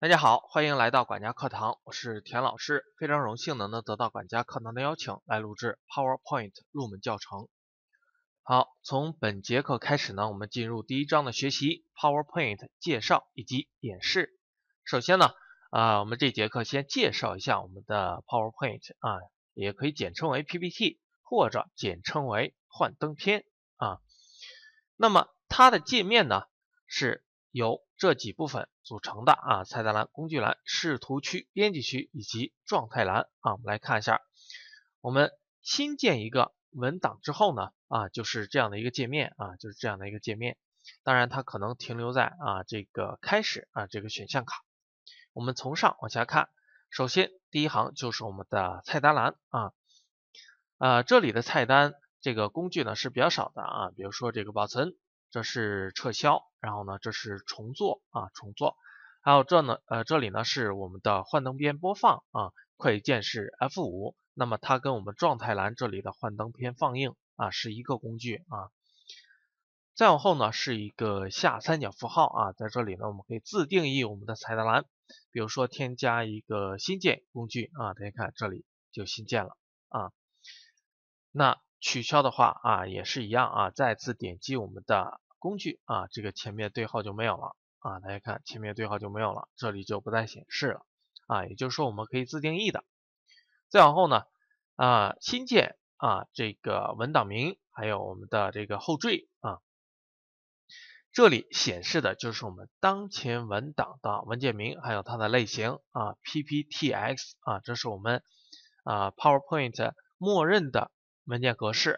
大家好，欢迎来到管家课堂，我是田老师，非常荣幸能得到管家课堂的邀请，来录制 PowerPoint 入门教程。好，从本节课开始呢，我们进入第一章的学习 PowerPoint 介绍以及演示。首先呢，我们这节课先介绍一下我们的 PowerPoint 也可以简称为 PPT 或者简称为幻灯片啊。那么它的界面呢是由这几部分组成的菜单栏、工具栏、视图区、编辑区以及状态栏我们来看一下，我们新建一个文档之后呢就是这样的一个界面就是这样的一个界面。当然它可能停留在这个开始这个选项卡。我们从上往下看，首先第一行就是我们的菜单栏这里的菜单这个工具呢是比较少的比如说这个保存，这是撤销，然后呢这是重做重做，还有这里呢是我们的幻灯片播放快捷键是 F5， 那么它跟我们状态栏这里的幻灯片放映是一个工具再往后呢是一个下三角符号在这里呢我们可以自定义我们的菜单栏，比如说添加一个新建工具大家看这里就新建了那取消的话也是一样再次点击我们的工具这个前面对号就没有了大家看前面对号就没有了，这里就不再显示了也就是说我们可以自定义的。再往后呢新建这个文档名还有我们的这个后缀这里显示的就是我们当前文档的文件名还有它的类型PPTX 这是我们PowerPoint 默认的文件格式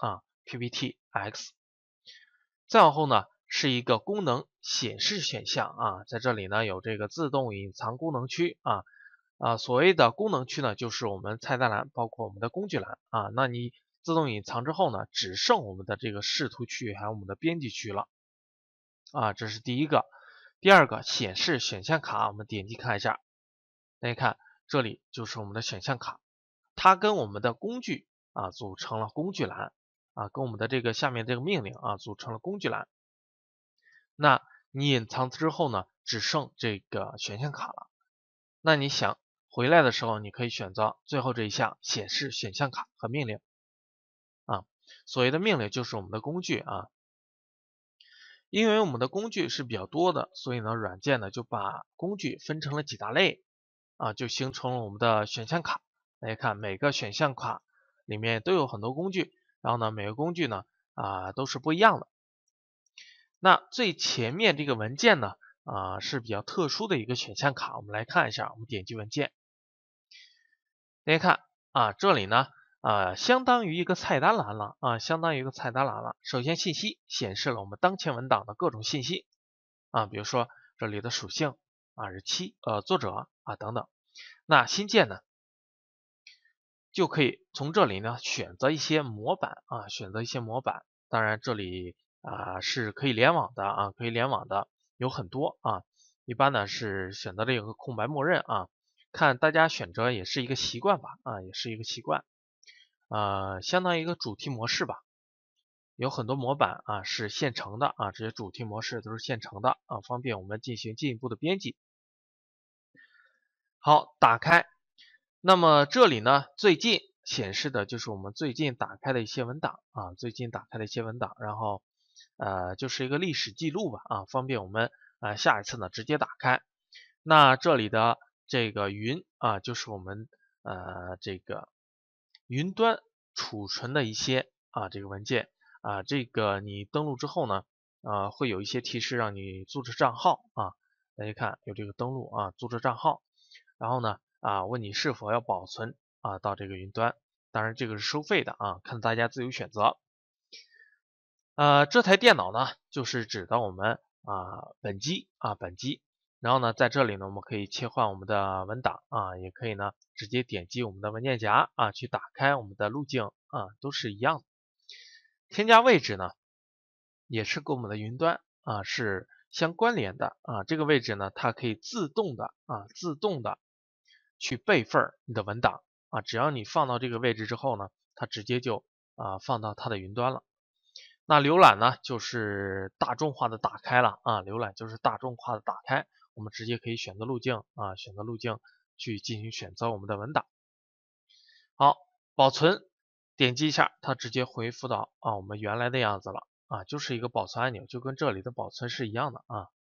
PPTX。 再往后呢是一个功能显示选项在这里呢有这个自动隐藏功能区所谓的功能区呢就是我们菜单栏包括我们的工具栏那你自动隐藏之后呢只剩我们的这个视图区还有我们的编辑区了这是第一个。第二个显示选项卡，我们点击看一下，大家看这里就是我们的选项卡，它跟我们的工具组成了工具栏跟我们的这个下面这个命令组成了工具栏。那你隐藏之后呢只剩这个选项卡了，那你想回来的时候你可以选择最后这一项显示选项卡和命令所谓的命令就是我们的工具因为我们的工具是比较多的，所以呢软件呢就把工具分成了几大类就形成了我们的选项卡。大家看每个选项卡里面都有很多工具，然后呢每个工具呢都是不一样的。那最前面这个文件呢是比较特殊的一个选项卡，我们来看一下，我们点击文件，大家看这里呢相当于一个菜单栏了相当于一个菜单栏了。首先信息显示了我们当前文档的各种信息比如说这里的属性日期作者等等。那新建呢就可以从这里呢选择一些模板选择一些模板，当然这里是可以联网的可以联网的有很多一般呢是选择这个空白默认看大家选择也是一个习惯吧也是一个习惯相当于一个主题模式吧，有很多模板是现成的这些主题模式都是现成的方便我们进行进一步的编辑。好，打开，那么这里呢最近显示的就是我们最近打开的一些文档最近打开的一些文档，然后就是一个历史记录吧方便我们下一次呢直接打开。那这里的这个云就是我们这个云端储存的一些这个文件这个你登录之后呢会有一些提示让你注册账号大家看有这个登录注册账号，然后呢问你是否要保存到这个云端，当然这个是收费的看大家自由选择。这台电脑呢就是指的我们本机然后呢在这里呢我们可以切换我们的文档也可以呢直接点击我们的文件夹去打开我们的路径都是一样的。添加位置呢也是跟我们的云端是相关联的这个位置呢它可以自动的去备份你的文档只要你放到这个位置之后呢它直接就放到它的云端了。那浏览呢就是大众化的打开了浏览就是大众化的打开， 我们直接可以选择路径啊，选择路径去进行选择我们的文档。好，保存，点击一下，它直接恢复到我们原来的样子了啊，就是一个保存按钮，就跟这里的保存是一样的啊。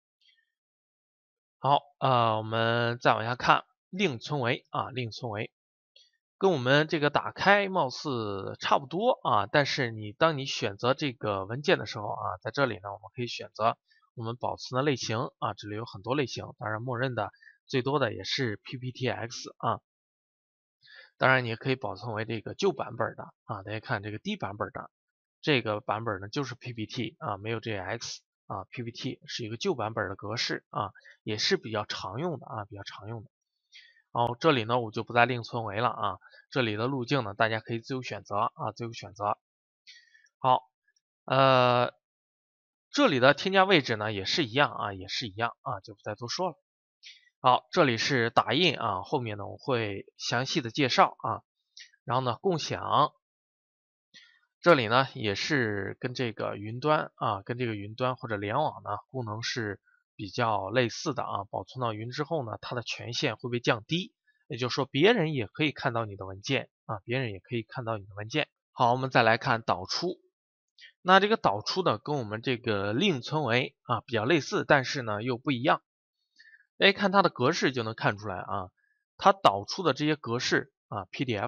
好，我们再往下看，另存为啊，另存为。跟我们这个打开貌似差不多啊，但是当你选择这个文件的时候啊，在这里呢，我们可以选择我们保存的类型啊，这里有很多类型，当然默认的最多的也是 PPTX 啊，当然你也可以保存为这个旧版本的啊，大家看这个低版本的这个版本呢就是 PPT 啊，没有 JX 啊，PPT 是一个旧版本的格式啊，也是比较常用的啊，比较常用的。这里呢我就不再另存为了啊，这里的路径呢大家可以自由选择啊，自由选择。好，这里的添加位置呢也是一样啊，也是一样啊，就不再多说了。好，这里是打印啊，后面呢我会详细的介绍啊，然后呢共享，这里呢也是跟这个云端啊，跟这个云端或者联网呢功能是比较类似的啊，保存到云之后呢，它的权限会被降低，也就是说别人也可以看到你的文件啊，别人也可以看到你的文件。好，我们再来看导出，那这个导出呢跟我们这个另存为啊比较类似，但是呢又不一样。看它的格式就能看出来啊，它导出的这些格式啊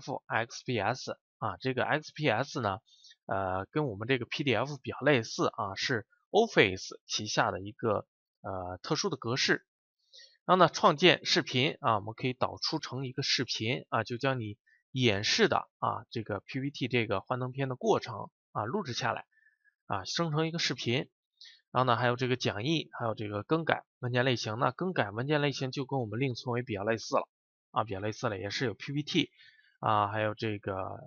PDF、XPS 啊，这个 XPS 呢，跟我们这个 PDF 比较类似啊，是 Office 旗下的一个特殊的格式。然后呢，创建视频啊，我们可以导出成一个视频啊，就将你演示的啊这个 PPT 这个幻灯片的过程啊录制下来啊，生成一个视频。然后呢，还有这个讲义，还有这个更改文件类型呢，更改文件类型就跟我们另存为比较类似了啊，比较类似了，也是有 PPT 啊，还有这个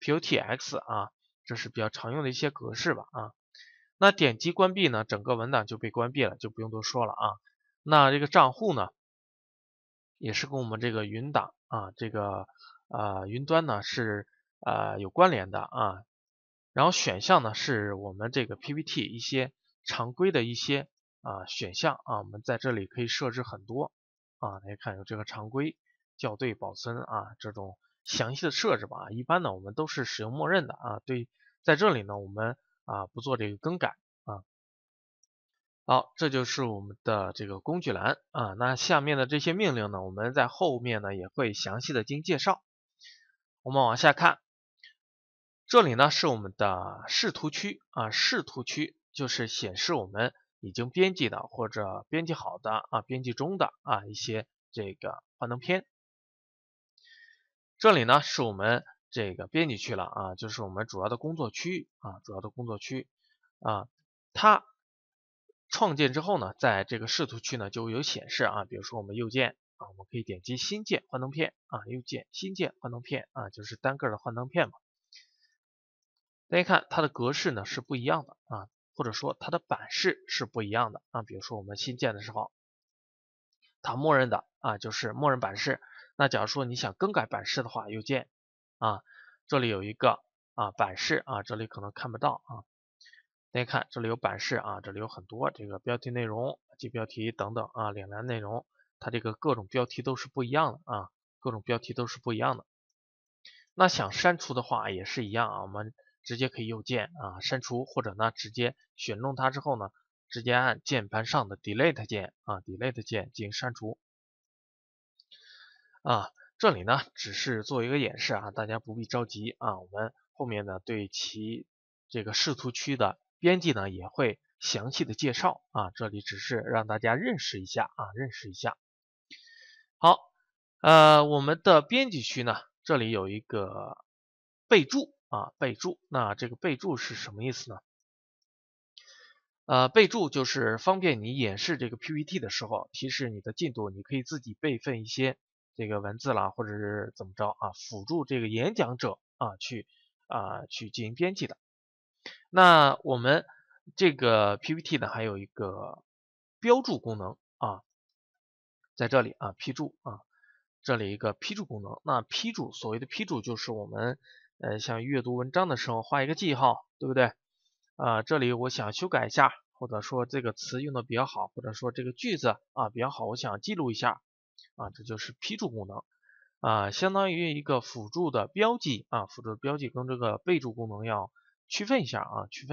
POTX 啊，这是比较常用的一些格式吧啊。那点击关闭呢，整个文档就被关闭了，就不用多说了啊。那这个账户呢，也是跟我们这个云档啊，这个云端呢是有关联的啊。然后选项呢是我们这个 PPT 一些常规的一些选项啊，我们在这里可以设置很多啊，大家看有这个常规、校对、保存啊这种详细的设置吧。一般呢我们都是使用默认的啊，对，在这里呢我们不做这个更改啊。好，这就是我们的这个工具栏啊。那下面的这些命令呢，我们在后面呢也会详细的进行介绍。我们往下看，这里呢是我们的视图区啊，视图区就是显示我们已经编辑的或者编辑好的啊，编辑中的一些这个幻灯片。这里呢是我们这个编辑区了啊，就是我们主要的工作区啊，主要的工作区啊，它创建之后呢，在这个视图区呢就有显示啊，比如说我们右键啊，我们可以点击新建幻灯片啊，右键新建幻灯片啊，就是单个的幻灯片嘛。大家看它的格式呢是不一样的啊，或者说它的版式是不一样的啊。比如说我们新建的时候，它默认的就是默认版式。那假如说你想更改版式的话，右键啊，这里有一个版式啊，这里可能看不到啊。大家看这里有版式啊，这里有很多这个标题内容、基标题等等啊，领栏内容，它这个各种标题都是不一样的啊，各种标题都是不一样的。那想删除的话也是一样啊，我们直接可以右键删除，或者呢直接选中它之后呢，直接按键盘上的 Delete 键Delete 键进行删除啊。这里呢只是做一个演示啊，大家不必着急啊，我们后面呢对其这个视图区的编辑呢也会详细的介绍啊，这里只是让大家认识一下认识一下。好，我们的编辑区呢，这里有一个备注备注，那这个备注是什么意思呢？备注就是方便你演示这个 PPT 的时候提示你的进度，你可以自己备份一些这个文字啦，或者是怎么着辅助这个演讲者去进行编辑的。那我们这个 PPT 呢，还有一个标注功能在这里批注这里一个批注功能。那批注，所谓的批注就是我们像阅读文章的时候画一个记号，对不对？这里我想修改一下， 或者说这个词用的比较好，或者说这个句子比较好，我想记录一下这就是批注功能相当于一个辅助的标记辅助的标记跟这个备注功能要区分一下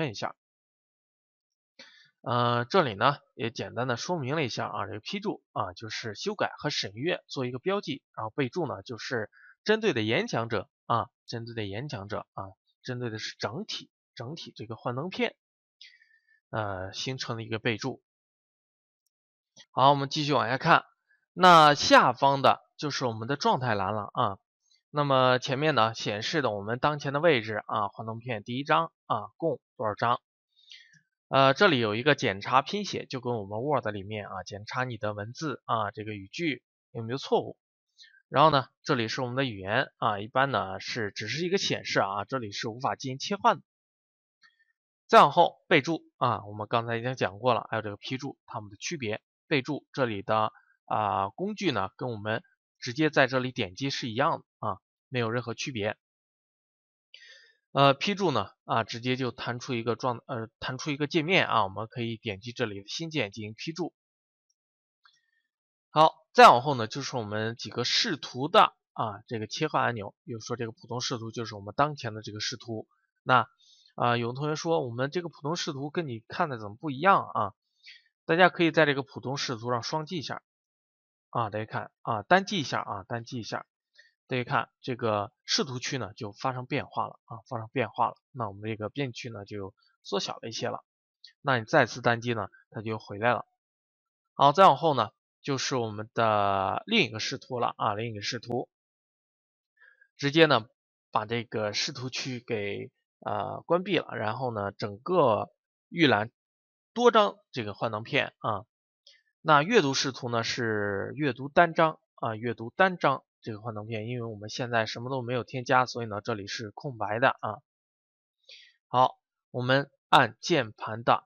这里呢也简单的说明了一下这个批注就是修改和审阅做一个标记，然后备注呢就是针对的演讲者针对的是整体这个幻灯片形成的一个备注。好，我们继续往下看，那下方的就是我们的状态栏了那么前面呢显示的我们当前的位置幻灯片第一张共多少张？这里有一个检查拼写，就跟我们 Word 里面检查你的文字这个语句有没有错误。然后呢，这里是我们的语言一般呢只是一个显示这里是无法进行切换的。再往后备注我们刚才已经讲过了，还有这个批注它们的区别。备注这里的工具呢跟我们直接在这里点击是一样的没有任何区别。批注呢直接就弹出一个界面我们可以点击这里的新键进行批注。好，再往后呢就是我们几个视图的这个切换按钮，比如说这个普通视图就是我们当前的这个视图。那有的同学说我们这个普通视图跟你看的怎么不一样大家可以在这个普通视图上双击一下大家看单击一下大家看这个视图区呢就发生变化了那我们这个变区呢就缩小了一些了。那你再次单击呢它就回来了。好，再往后呢就是我们的另一个视图了直接呢把这个视图区给关闭了，然后呢整个预览多张这个幻灯片那阅读视图呢是阅读单张这个幻灯片，因为我们现在什么都没有添加，所以呢这里是空白的好，我们按键盘的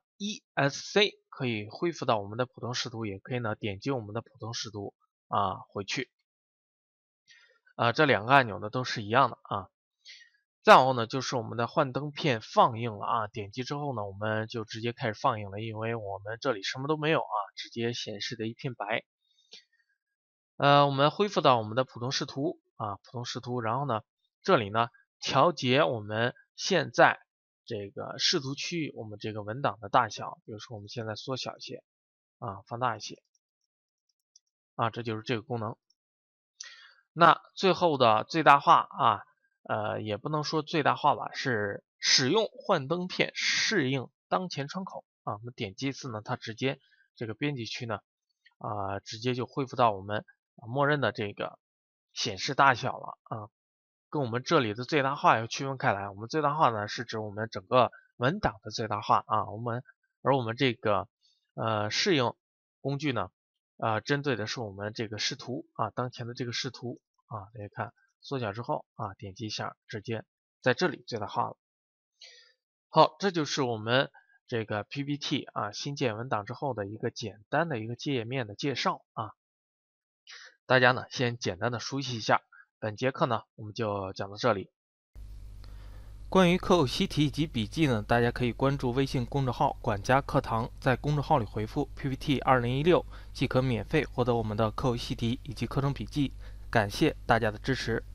ESC 可以恢复到我们的普通视图，也可以呢点击我们的普通视图回去这两个按钮呢都是一样的再往后呢就是我们的幻灯片放映了点击之后呢我们就直接开始放映了，因为我们这里什么都没有直接显示的一片白。我们恢复到我们的普通视图然后呢这里呢调节我们现在这个视图区域我们这个文档的大小，比如说我们现在缩小一些放大一些这就是这个功能。那最后的最大化也不能说最大化吧，是使用幻灯片适应当前窗口我们点击一次呢它直接这个编辑区呢直接就恢复到我们默认的这个显示大小了跟我们这里的最大化要区分开来。我们最大化呢是指我们整个文档的最大化而我们这个适应工具呢针对的是我们这个视图当前的这个视图大家看缩小之后点击一下直接在这里最大化了。好，这就是我们这个 PPT 新建文档之后的一个简单的一个界面的介绍大家呢先简单的熟悉一下。本节课呢我们就讲到这里。关于课后习题以及笔记呢，大家可以关注微信公众号管家课堂，在公众号里回复 PPT 2016即可免费获得我们的课后习题以及课程笔记。感谢大家的支持。